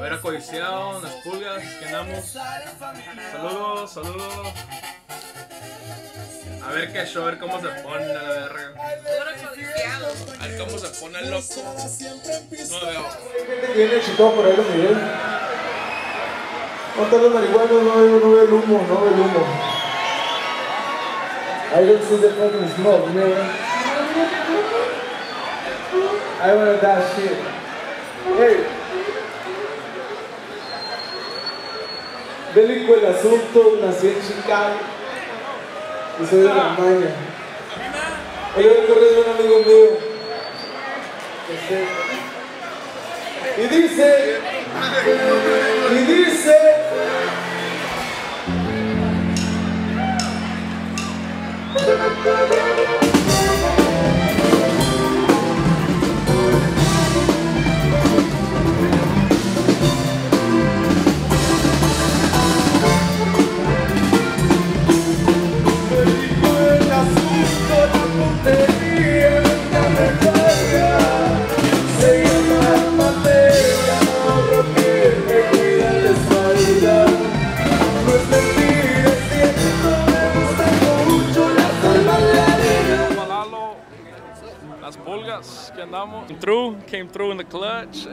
Haber acodiciado unas pulgas que andamos. Saludos, saludos. A ver qué show, a ver cómo se pone la verga. A ver cómo se pone el loco. No lo veo. Viene chitón por ahí los Miguel. No están los marihuanos, no veo el humo, no veo el humo. I don't see the fucking smoke, man. I wanna that shit. Hey. Bélico el asunto, nací en Chicago y soy de la maña. Oye, voy a correr de un amigo mío. Y dice. Las pulgas que andamos. Came through in the clutch.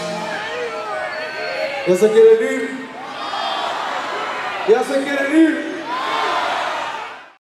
¿Ya se quieren ir? ¿Ya se quieren ir?